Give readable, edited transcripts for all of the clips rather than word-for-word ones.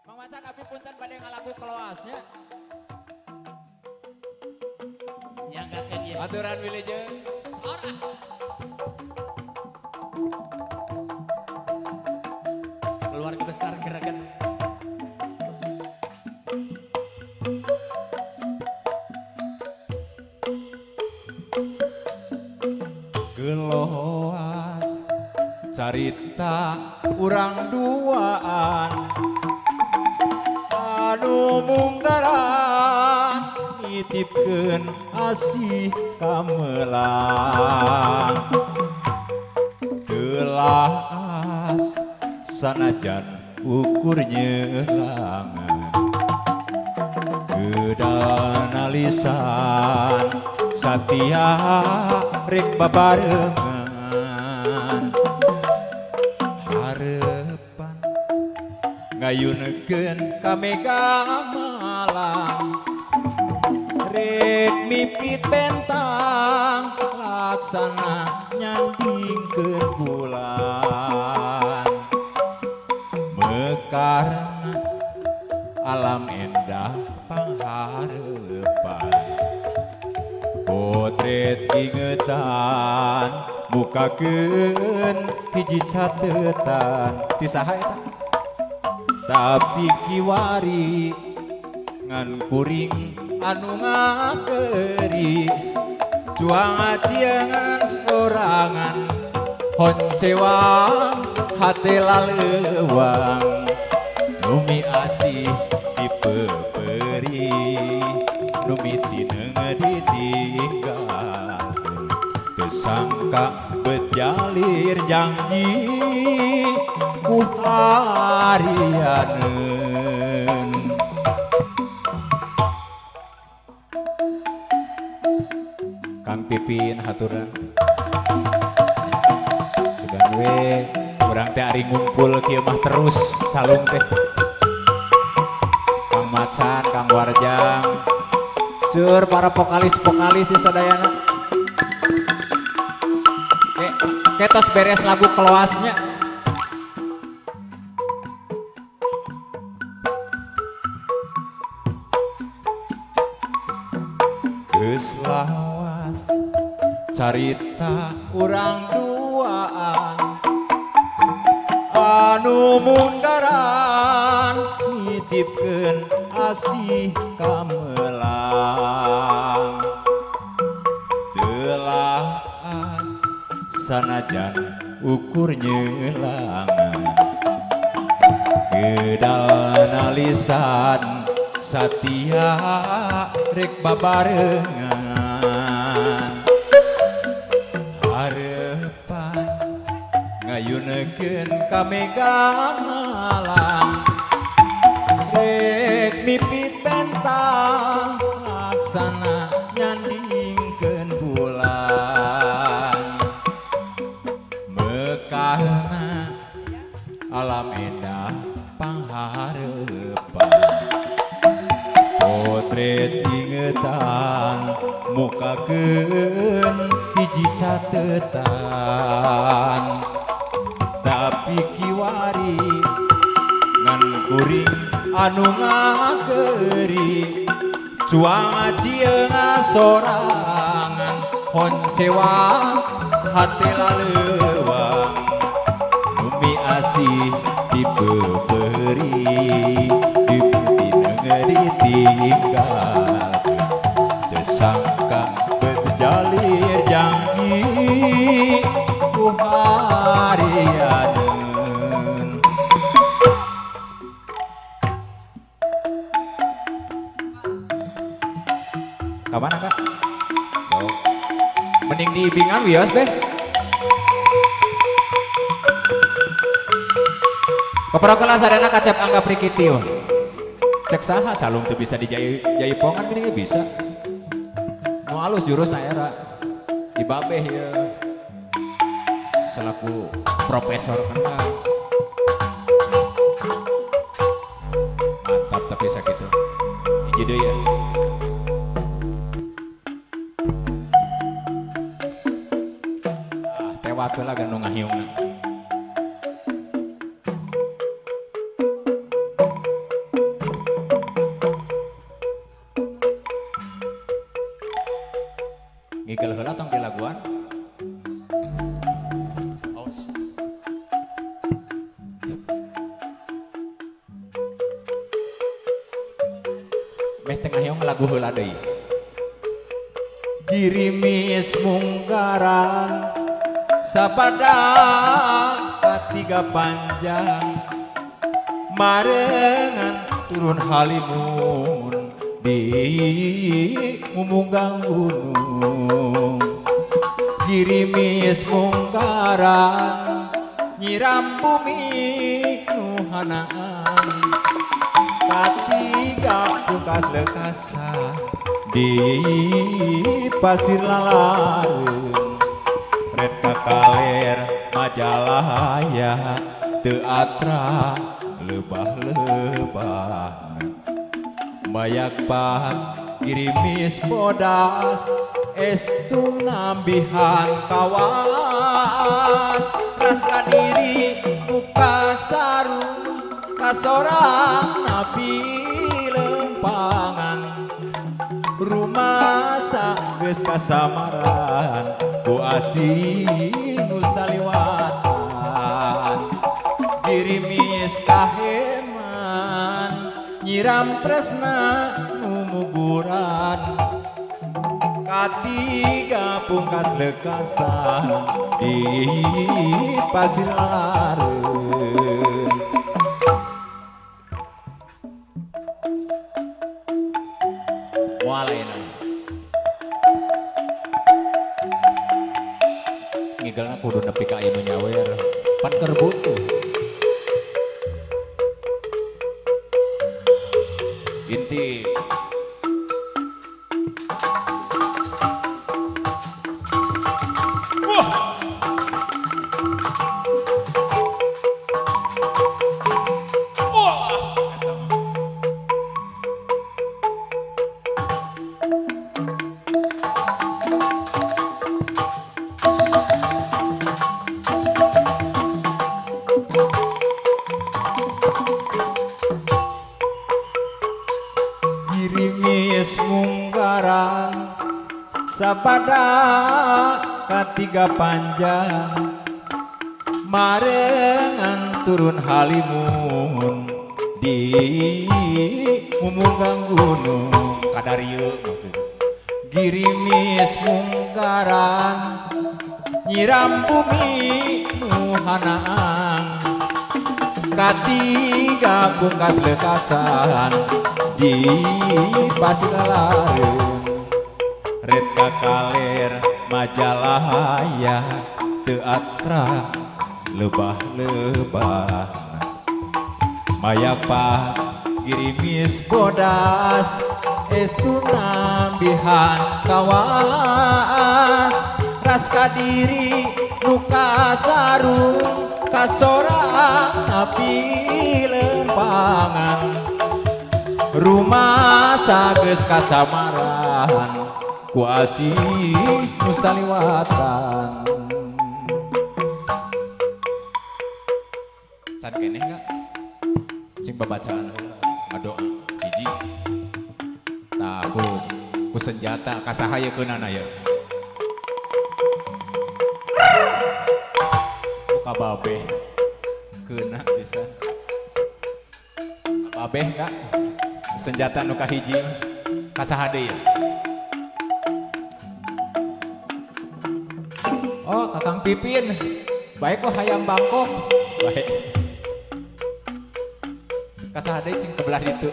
Macan abi punten bade ngalagu keloasnya. Nyanggakeun ieu. Aturan wilujeng. Sora. Keluarga besar Greget. Geloas carita urang duaan anu munggaran nitipkeun asih kamelang gelas sanajan ukur nyelangan gedana lisan satia rek babarengan harepan ngayunekeun ka mega malang rek mipit bentang laksana nyandingkeun bulan mekarna alam endah pangharepan potret ingetan mukakeun hiji catetan ti saha eta tapi kiwari ngan kuring anu ngakeuri juang aciangan sorangan honcewang hate laleuwang numi asih dipeperi numi tineng ditinggalkeun teu sangka beut jalir janji ku harianeun Kang Pipin haturan sugan we urang teh ari ngumpul kieu mah terus salung teh Kang Macan, Kang Warjang sur para vokalis-vokalis sadayana ketos beres lagu keloasnya geus lawas carita urang duaan anu mundaran nitipkeun asih kamelang telas sanajan ukur nyelangan gedalna lisan satia rek babarengan harepan ngayunekeun ka mega malang rek mipit bentang laksana nyandingkeun bulan mekarna alam endah pangharepan potret ingetan mukakeun hiji catetan tapi kiwari ngan kuring anu ngakeuri cuang acieunga sorangan honcewang hate laleuwang numi asih dipeperi ditinggalkeun teu sangka beut jalir janji ku harianeun kamana Kak? So, mending diibingan wios beh keprokeun sadana kacep angga prikitio cek saha calung tuh bisa dijaipongan gini bisa mau halus jurus na era di babeh ya selaku profesor kena mantap tapi sakitu hiji deui ya tewat heula ganu ngahiungna Ngikel heula tong di laguan. Meh tengah yang lagu heula deui. Girimis munggaran sapada katiga panjang marengan turun halimun di mumunggang gunung. Girimis munggaran nyiram bumi nuhanaan katiga pungkas lekasa di pasir lalareun red kakaler majalaya teu atra lebah-lebah mayak pak girimis bodas estu nambihan kawas ras kadiri buka sarung kasorang nabi lempangan rumah geus kasamaran ku asih nu saliwatan girimis kaheman nyiram tresna nu muguran katiga pungkas lekasan di pasir lalareun. Mualaina ngigelna kudu nepi ka inu nyawer pan keur butuh inti girimis munggaran sapada katiga panjang marengan turun halimun di mumunggang gunung kadarieu girimis munggaran nyiram bumi nuhanaan katiga pungkas lekasan di pasir lalareun red kakaler majalaya teu atra lebah-lebah mayak pak girimis bodas estu nambihan kawas ras kadiri nuka sarung kasorang api lempangan rumah geus kasamaran ku asih nu saliwatan. Can keneh gak? Cing babacaan ngadoa hiji tah ku senjata kasahayekeunana ya ka babeh keuna pisan babeh gak senjata nu kahiji kasaha deui ya oh kakang Pipin baik kok hayam Bangkok baik kasaha deui cing kebelah ditu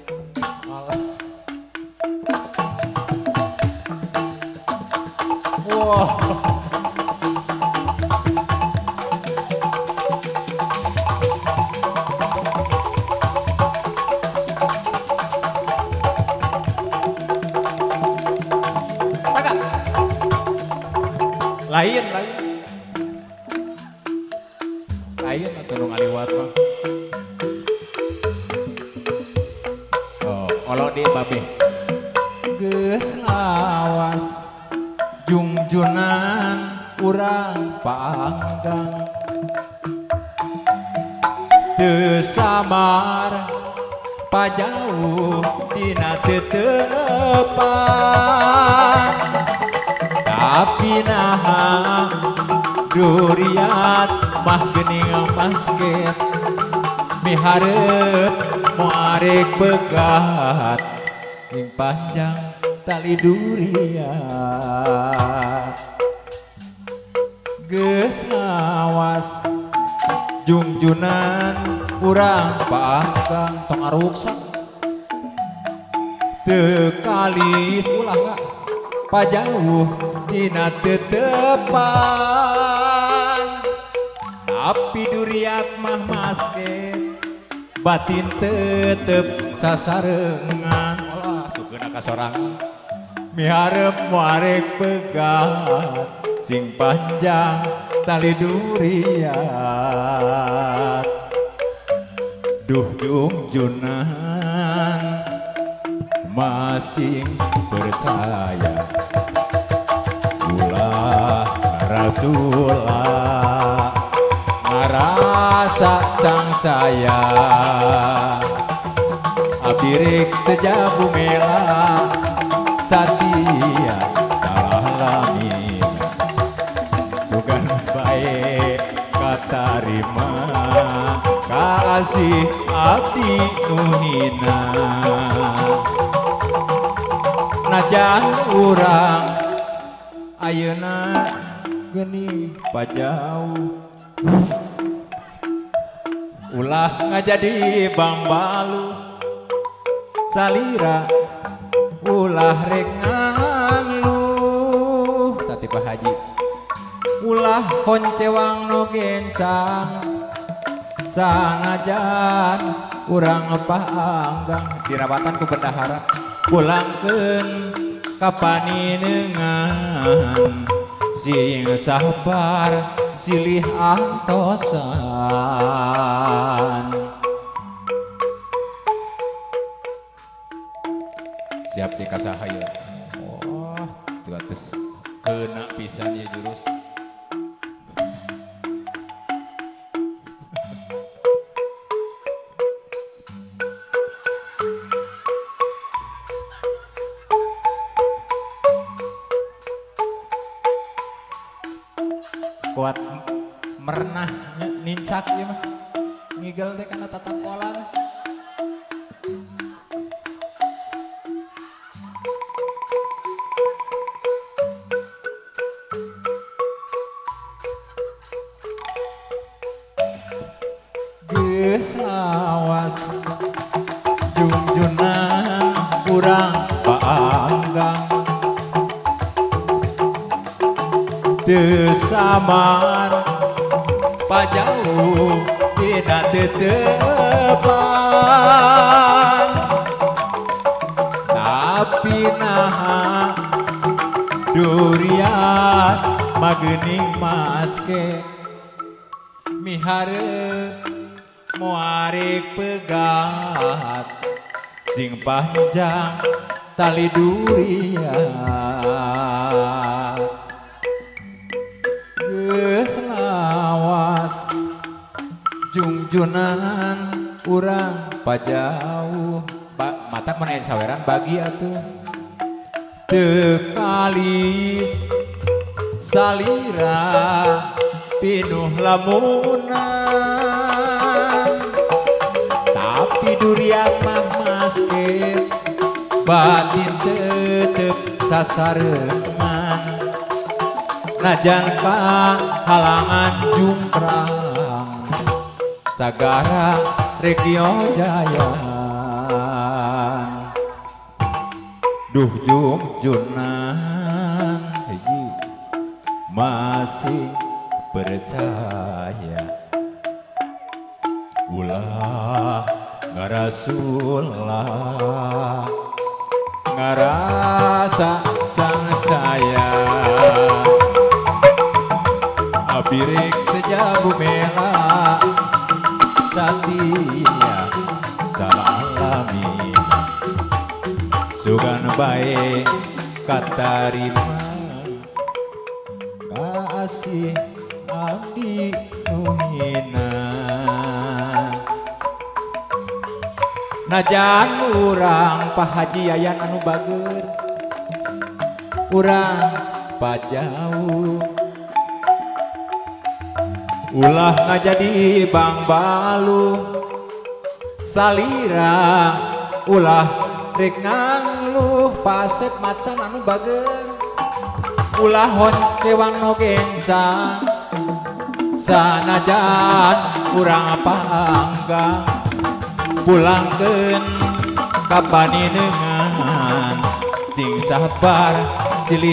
wow lain atau nu ngaliwat mah oh olo di babeh geus lawas jungjunan urang panggang teu samar pajauh dina teu teupan tapi naha duriat mah geuning basket miharep moarek begat yang panjang tali duriat geus ngawas jungjunan urang paanggang tong aruksak teu kalis ulah gak pajauh dina tetepan tapi duriat mah masket batin tetep sasarengan olah tuh kena kasorangan miharep muarek pegat sing panjang tali duriat duh jungjunan masing percaya ulah Rasulullah ngarasa cangcaya abirik sejabu mela satia salah lamin sugan baik katarima kasih abdi nuhina najan urang ayeuna geuning pajauh ulah ngajadi bangbalu salira ulah rek ngangluh tati Pak Haji ulah koncewang no gencang sanajan urang paanggang dirabatan ku bendahara pulangkeun ka paninengan sing sabar silih antosan siap dikasahaya oh itu atas kena pisan ya jurus kuat merenah nincak ya mah ngigel teh kana tatap polan geus awas jungjunan urang paanggang teu samar pajauh dina tetepan tapi naha duriat mageuning maske miharep moarek pegat sing panjang tali duriat geus lawas jungjunan urang pajauh matak mana saweran bagi atuh teu kalis salira pinuh lamunan tapi duriat mah masket batin tetep sasarengan najan ka halangan jungkrang sagara regio jayan duh jungjunan hiji masih percaya ulah ngarasullah ngarasa cangcaya abirik sejabu mela satia salah lamin sugan bae katarima kasih abdi nuhina najan urang Pak Haji Yayan anu bager urang pajau ulah ngajadi bang balu salira ulah rek ngangluh pasep macan anu bager ulah honcewang no gencang sanajan urang panggang pulangkeun ka paninengan sing sabar silih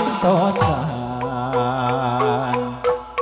antosan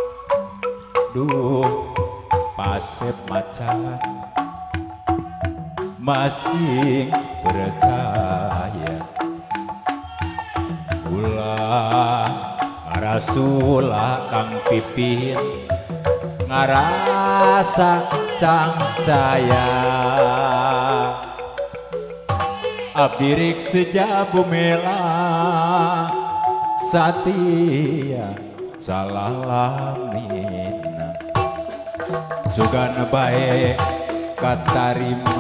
duh pasep macan masih percaya ulah ngarasula kang pipin ngarasa cangcaya abdi rik sejabu mela satia salalamina sugana bae katarima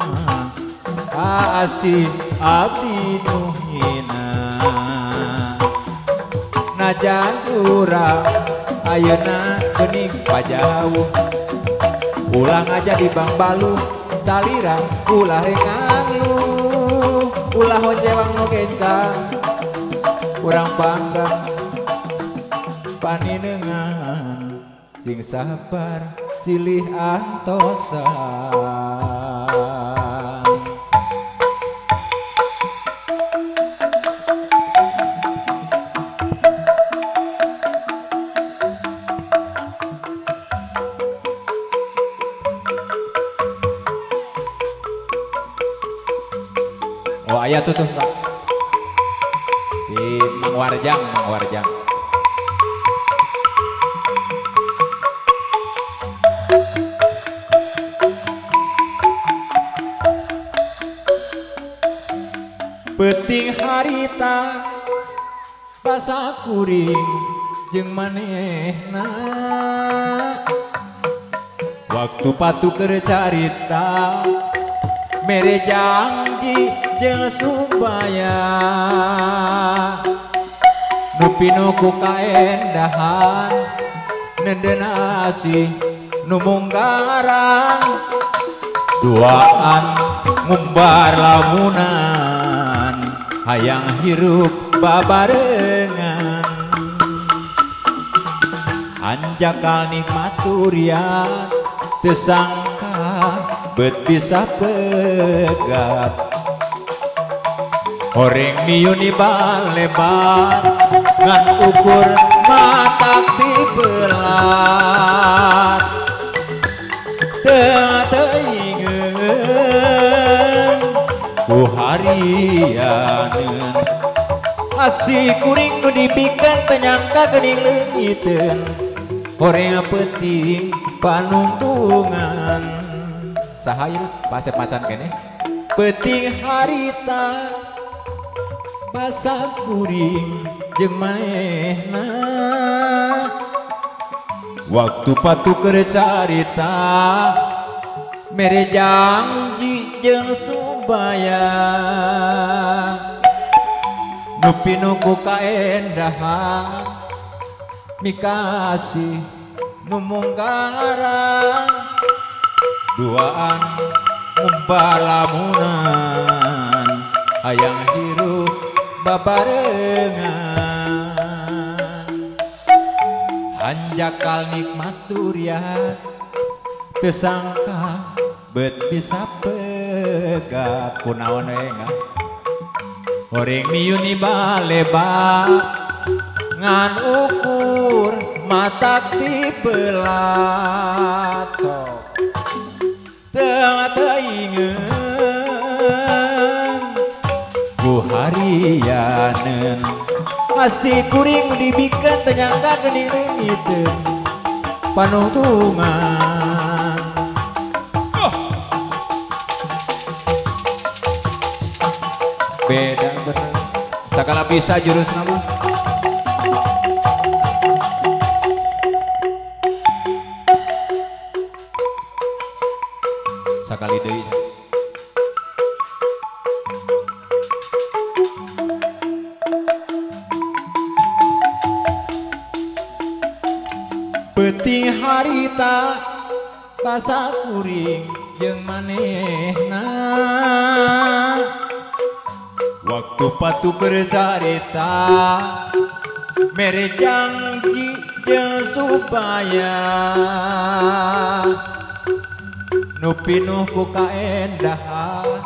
asih abdi nuhina najan urang ayeuna geuning pajauh ulang aja di bang balu salira ulah rengang lu ulah honcewang nu gencang urang panggang paninengan sing sabar silih antosan. Oh ayat tuh Kak di Mang Warjang. Peting harita basa kuring jeung manehna waktu patu keur carita mere janji jeung supaya nu pinuku kaendahan nendeuna asih nu munggarang duaan ngumbar lamunan hayang hirup babarengan anjakal nikmat durian teu sangka bet bisa pegat horeng miuni balebat ngan ukur mata tibelat teingeun ku harianeun asih kuring nu dipikeun teu nyangka geuning leungiteun horeng peuting panungtungan saha ieu pasep macan keneh peuting harita basa kuring jeung manehna waktu patu keur carita mere janji jeung supaya nu pinuku kaendahan mikasih nu munggarang duaan ngumpah lamunan hayang hirup babarengan hanjakal nikmat durian teu sangka bet bisa pegat kunaon we ngah horeng miuni balebat ngan ukur matak tibelat sok teingeun ku harianeun masih kuring dibikeun teu nyangka geuning leungiteun panungtungan beda bener sakala bisa jurus nama sakali deui Beuting harita basa kuring jeung manehna waktu patu kercarita mere janji jeung supaya nu pinuh ku kaendahan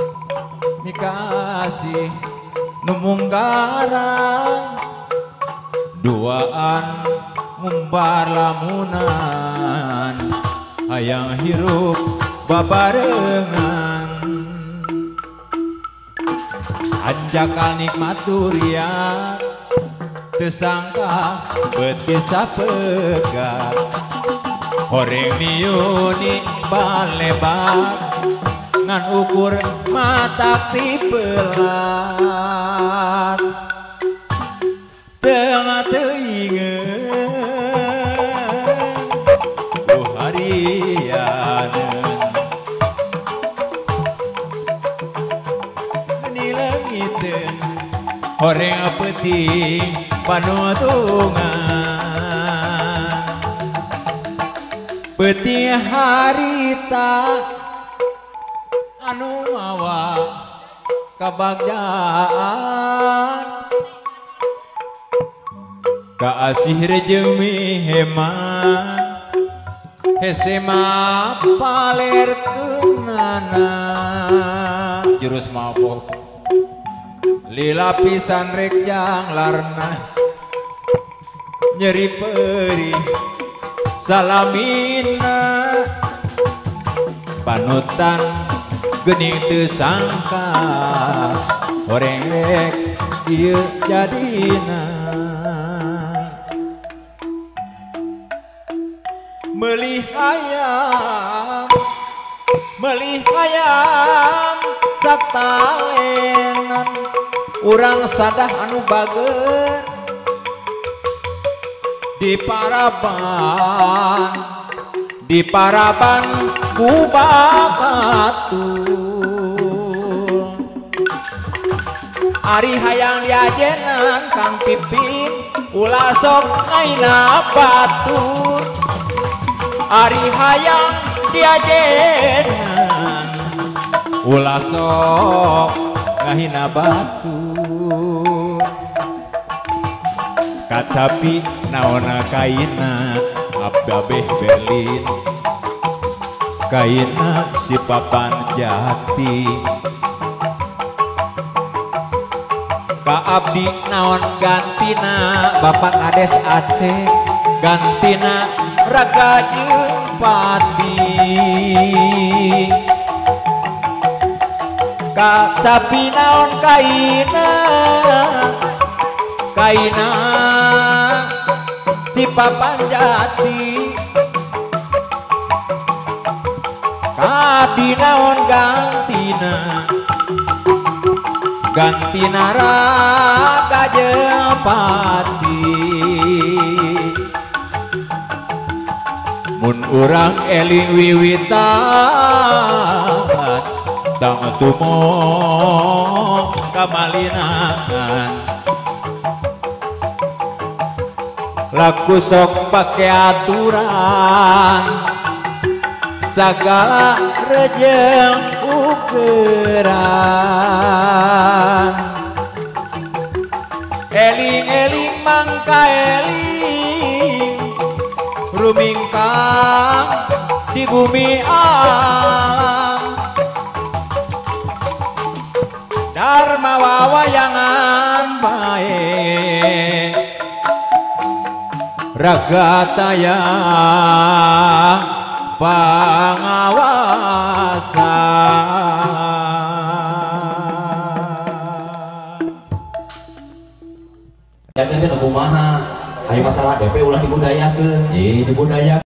mikasih nu munggaran duaan ngumbar lamunan hayang hirup babarengan anjakal nikmat durian teu sangka beut bisa pegat horeng niuni balebat ngan ukur mata tipelat tengah teinget harianeun nilengiteun horeng peuting panutungan peuting harita anu mawa kabagjaan kaasih rejeng heman hese mah palerkeunana jurus mabok lila pisan rek janglarna nyeri perih salamina panutan geuning teu sangka horeng rek ieu jadina meulih hayam satalenan urang sadah anu bager di paraban ku bakatul ari hayang diajenan Kang Pipin ulah sok aina batur ari hayang diajenan ulah sok ngahina batur kacapi naona kaina abeh Berlin kaina si papan jati ka abdi naon gantina Bapak Ades Aceh gantina Raga jeung Pati kacapi naon kaina si papan jati kadi naon gantina Raga jeung Pati mun urang eling wiwitan dang tumo kamalinaan laku sok pake aturan sagala rejeng ukeran eling-eling mangka eling rumingkang di bumi alam dharma wawayangan bae Raga taya pangawasa ya kan kumaha aya masalah DP ulah dibudayakeun dibudaya